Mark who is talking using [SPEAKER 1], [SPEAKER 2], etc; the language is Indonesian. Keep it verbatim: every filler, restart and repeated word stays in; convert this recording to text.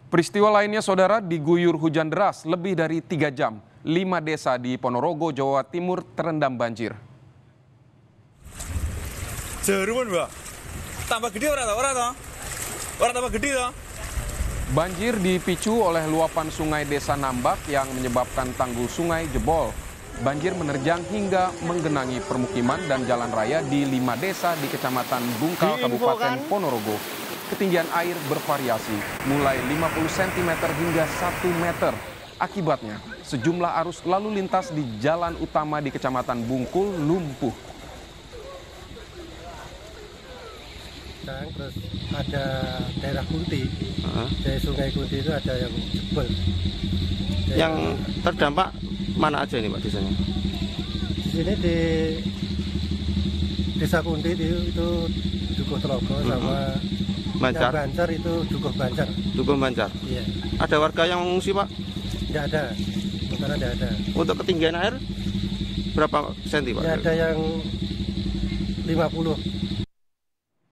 [SPEAKER 1] Peristiwa lainnya, saudara, diguyur hujan deras lebih dari tiga jam. Lima desa di Ponorogo, Jawa Timur terendam banjir.
[SPEAKER 2] Jeruan, Mbak. Tambah gede orang orang toh? Orang tambah gede toh?
[SPEAKER 1] Banjir dipicu oleh luapan sungai Desa Nambak yang menyebabkan tanggul sungai jebol. Banjir menerjang hingga menggenangi permukiman dan jalan raya di lima desa di Kecamatan Bungkal, Kabupaten Ponorogo. Ketinggian air bervariasi, mulai lima puluh sentimeter hingga satu meter. Akibatnya, sejumlah arus lalu lintas di jalan utama di Kecamatan Bungkul lumpuh.
[SPEAKER 3] Terus ada daerah Kunti,
[SPEAKER 4] uh-huh.
[SPEAKER 3] dari Sungai Kunti itu ada yang jebol.
[SPEAKER 4] Yang terdampak mana aja ini Pak desanya?
[SPEAKER 3] Di sini di Desa Kunti itu, itu Dukuh Telogo uh-huh. sama
[SPEAKER 4] Banjar.
[SPEAKER 3] Yang Banjar itu Dukuh Banjar.
[SPEAKER 4] Dukuh Banjar.
[SPEAKER 3] Iya.
[SPEAKER 4] Ada warga yang mengungsi Pak?
[SPEAKER 3] Tidak ada, karena tidak ada.
[SPEAKER 4] Untuk ketinggian air berapa senti Pak?
[SPEAKER 3] Ya, ada yang lima puluh